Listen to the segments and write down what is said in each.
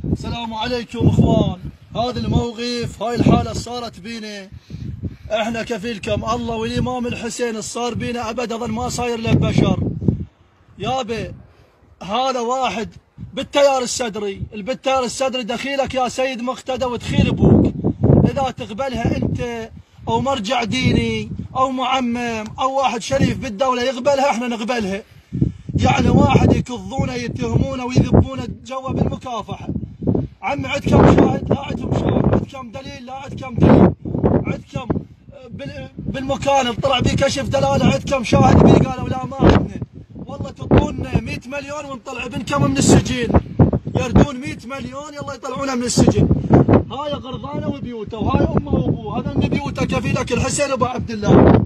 السلام عليكم اخوان. هذا الموقف، هاي الحالة صارت بينا، احنا كفيلكم الله والامام الحسين صار بينا ابد اظن ما صاير له بشر. يابا هذا واحد بالتيار الصدري، بالتيار الصدري دخيلك يا سيد مقتدى ودخيل ابوك، اذا تقبلها انت او مرجع ديني او معمم او واحد شريف بالدولة يقبلها احنا نقبلها. يعني واحد يكظونه يتهمونه ويذبونه جوا بالمكافحة. عمي عندكم شاهد؟ لا عندكم شاهد. عندكم دليل؟ لا عندكم دليل. عندكم بالمكان طلع بيه كشف دلاله، عندكم شاهد بيه؟ قالوا لا ما عندنا. والله تعطونا 100 مليون ونطلع ابنكم من السجن. يردون 100 مليون يلا يطلعونه من السجن. هاي غرضانه وبيوته، وهاي امه وابوه، هذا من بيوته كفيلك الحسين ابو عبد الله.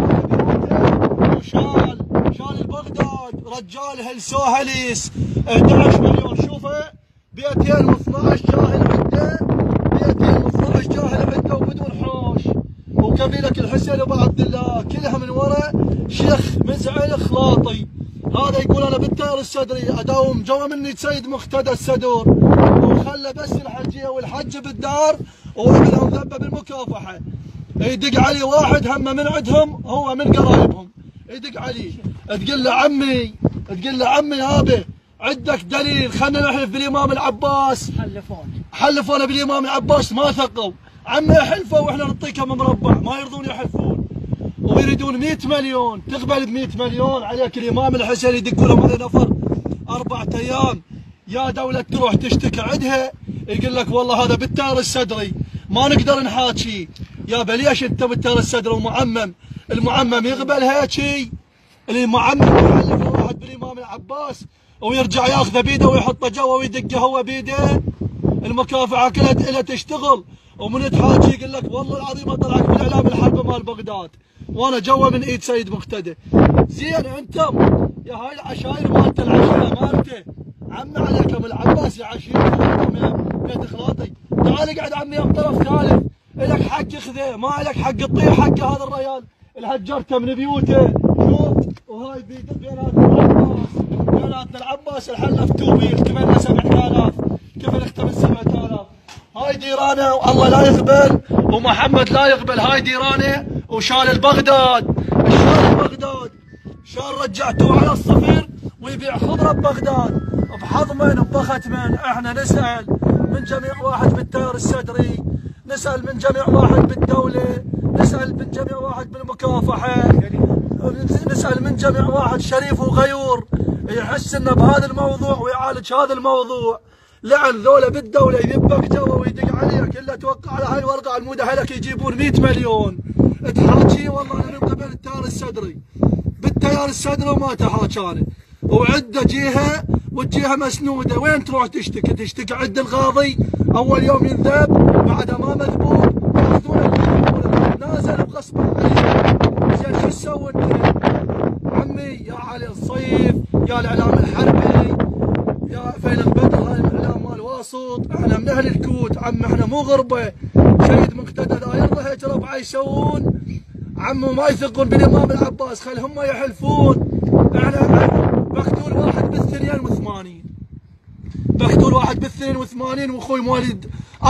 وشال البغداد رجال هلسو هليس 11 مليون. شوفه 212 جاهل عنده، 212 جاهل عنده وبدون حوش. وكفيلك الحسين ابو عبد الله كلها من ورا شيخ مزعل خلاطي. هذا يقول انا بالتيار الصدري اداوم جوا مني سيد مقتدى السدور، وخلى بس الحجيه والحج بالدار وعملهم ذبه بالمكافحه. يدق علي واحد هم من عندهم، هو من قرايبهم، يدق علي تقول له عمي، تقول له عمي يابا عندك دليل؟ خلنا نحلف بالامام العباس. حلفونا بالامام العباس ما ثقوا. عمي حلفوا واحنا نعطيكم مربع، ما يرضون يحلفون. ويريدون 100 مليون، تقبل ب 100 مليون عليك الامام الحسين يدقوا لهم هذا نفر 4 ايام. يا دولة تروح تشتكي عندها يقول لك والله هذا بالتيار الصدري ما نقدر نحاكي. يابا ليش انت بالتيار الصدري ومعمم؟ المعمم يقبل هيك؟ المعمم يحلف واحد بالامام العباس ويرجع ياخذه بيده ويحطه جوا ويدقه هو بيده؟ المكافحه كلها تشتغل ومن تحاكي يقول لك والله العظيم طلعك بالاعلام الحرب مال بغداد وانا جوا من ايد سيد مقتدى. زين انتم يا هاي العشاير مالت العشيره مالته، عمي عليكم العباس يا عشيرتكم يا تخلاطي. تعال اقعد عمي يم طرف ثالث، الك حق خذه، ما الك حق تطيح حق هذا الريال اللي هجرته من بيوته. شوف وهاي بيناتنا العباس الحلف توبيل كملنا 7000 كفل اخته من 7000. هاي ديرانه والله لا يقبل ومحمد لا يقبل. هاي ديرانه وشال البغداد، شال البغداد، شال رجعتوه على الصفر ويبيع خضره ببغداد بحضمن بختمن. احنا نسال من جميع واحد بالتيار الصدري، نسال من جميع واحد بالدوله، نسال من جميع واحد بالمكافحه، نسال من جميع واحد شريف وغيور يحس انه بهذا الموضوع ويعالج هذا الموضوع. لعن ذولا بالدوله يذبك جوا ويدق عليك الا توقع على هاي الورقه على المود اهلك يجيبون 100 مليون. تحاكي والله انا من قبل التيار الصدري، بالتيار الصدري وما تحاكاني. وعده جهه والجهه مسنوده، وين تروح تشتكي؟ تشتكي عند القاضي اول يوم ينذب بعدها ما مذبوب ياخذونه نازل بغصب عليه. زين شو تسوي انت؟ عمي يا علي الصيف، يا الاعلام الحربي، يا فيلق بدر، هاي الاعلام مال واسط، احنا من اهل الكوت عم، احنا مو غربه. سيد مقتدى لا يرضى هيك ربعه يسوون. عمو ما يثقون بالامام العباس، خل هم يحلفون. احنا مقتول واحد بال82، مقتول واحد بال82 واخوي مواليد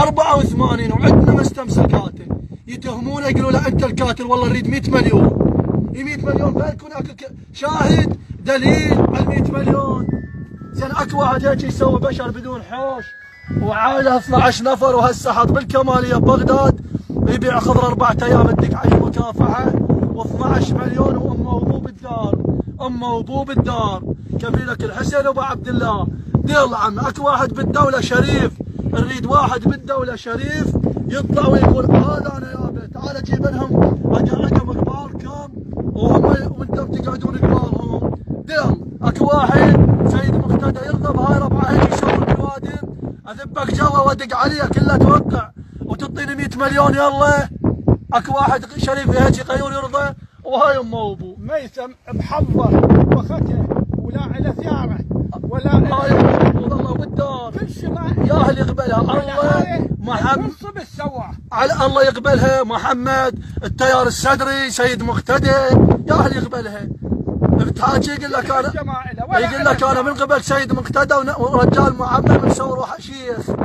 84 وعندنا مستمسكاته يتهمونه يقولوا له انت القاتل. والله نريد 100 مليون. 100 مليون بالكم هناك شاهد دليل على 100 مليون. زين اكو واحد هيك يسوي بشر بدون حوش وعائله 12 نفر وهسه حاط بالكماليه ببغداد يبيع خضره 4 ايام تدق عليه مكافحه و12 مليون وامه وابوه بالدار، امه وابوه بالدار. كفيلك الحسين ابو عبد الله. يلا عم اكو واحد بالدوله شريف، نريد واحد بالدوله شريف يطلع ويقول هذا انا يابا تعال جيب لهم اقعدهم قبالكم وهم وانتم تقعدون قبالهم. دل اكو واحد سيد مقتدى يرضى بهاي ربعه هيك يسوي البوادم اذبك جوا وادق عليك الا توقع وتعطيني 100 مليون يلا. اكو واحد شريف هيك غيور يرضى؟ وهاي امه وابوه ميسم بحظه وخته ولا على ثياره ولا هاي امه والله بالدار ياهل يقبلها الله. محمد على الله يقبلها. محمد التيار الصدري سيد مقتدى ياهل يقبلها. بتحاكي يقول لك انا، يقول لك انا من قبل سيد مقتدى ورجال معمم مسوي روحه شيخ.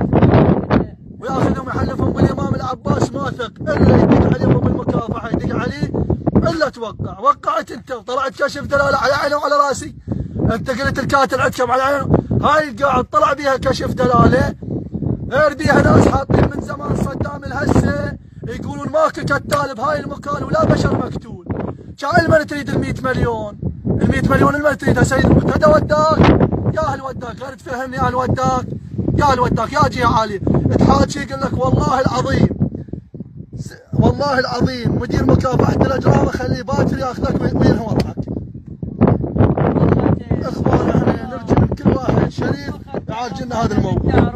توقع، وقعت انت وطلعت كشف دلاله على عينه وعلى راسي. انت قلت الكاتل عندكم على عينه، هاي القاعد طلع بيها كشف دلاله، غير بيها ناس حاطين من زمان صدام الهسه يقولون ماكو كتال بهاي المكان ولا بشر مقتول. كان من تريد ال 100 مليون؟ ال 100 مليون المن تريدها سيد المقتدى وداك؟ يا اهل وداك، غير تفهمني يا اهل وداك، يا اهل وداك يا جهه عاليه، تحاكي يقول لك والله العظيم والله العظيم مدير مكافحه الاجرام خليه باكر ياخذك وينهي وضعك. اخوان احنا نرجو من كل واحد شريف يعالج لنا هذا الموضوع.